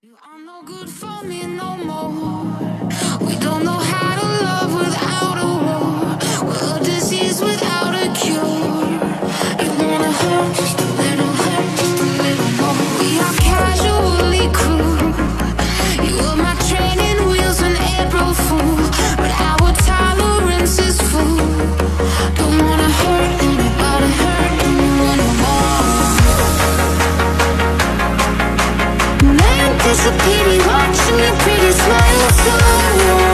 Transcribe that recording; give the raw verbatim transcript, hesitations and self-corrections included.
You are no good for me no more. We don't know how to love without a war. We're a disease without a cure. You wanna hurt just a little, hurt just a little more. We are casually cruel. You were my training wheels when April fool, but our tolerance is full. Don't wanna hurt anybody, hurt anyone no more. Man, there's a pity watching your pretty smile so